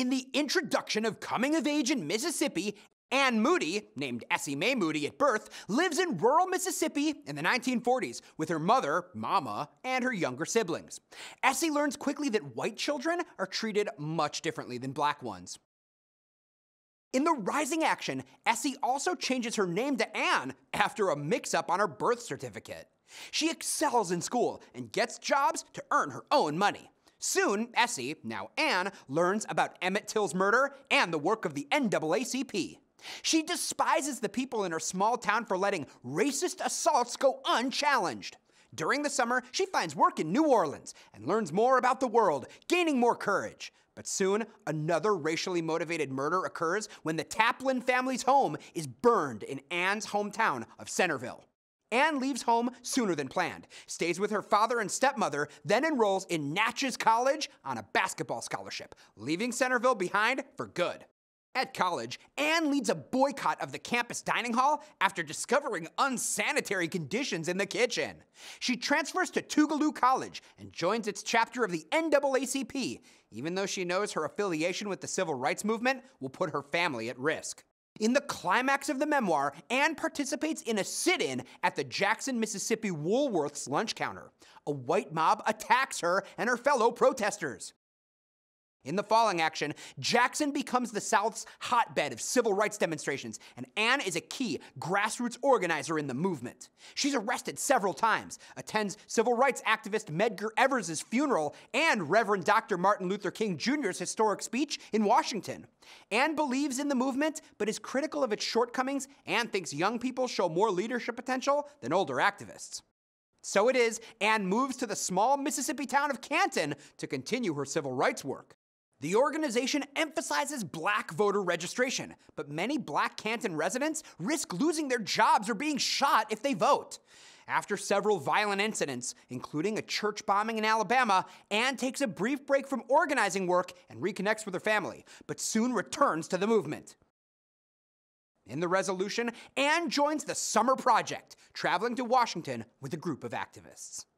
In the introduction of Coming of Age in Mississippi, Anne Moody, named Essie Mae Moody at birth, lives in rural Mississippi in the 1940s with her mother, Mama, and her younger siblings. Essie learns quickly that white children are treated much differently than black ones. In the rising action, Essie also changes her name to Anne after a mix-up on her birth certificate. She excels in school and gets jobs to earn her own money. Soon, Essie, now Anne, learns about Emmett Till's murder and the work of the NAACP. She despises the people in her small town for letting racist assaults go unchallenged. During the summer, she finds work in New Orleans and learns more about the world, gaining more courage. But soon, another racially motivated murder occurs when the Taplin family's home is burned in Anne's hometown of Centerville. Anne leaves home sooner than planned, stays with her father and stepmother, then enrolls in Natchez College on a basketball scholarship, leaving Centerville behind for good. At college, Anne leads a boycott of the campus dining hall after discovering unsanitary conditions in the kitchen. She transfers to Tougaloo College and joins its chapter of the NAACP, even though she knows her affiliation with the civil rights movement will put her family at risk. In the climax of the memoir, Anne participates in a sit-in at the Jackson, Mississippi Woolworth's lunch counter. A white mob attacks her and her fellow protesters. In the falling action, Jackson becomes the South's hotbed of civil rights demonstrations, and Anne is a key grassroots organizer in the movement. She's arrested several times, attends civil rights activist Medgar Evers' funeral and Reverend Dr. Martin Luther King Jr.'s historic speech in Washington. Anne believes in the movement, but is critical of its shortcomings and thinks young people show more leadership potential than older activists. So it is, Anne moves to the small Mississippi town of Canton to continue her civil rights work. The organization emphasizes black voter registration, but many black Canton residents risk losing their jobs or being shot if they vote. After several violent incidents, including a church bombing in Alabama, Anne takes a brief break from organizing work and reconnects with her family, but soon returns to the movement. In the resolution, Anne joins the Summer Project, traveling to Washington with a group of activists.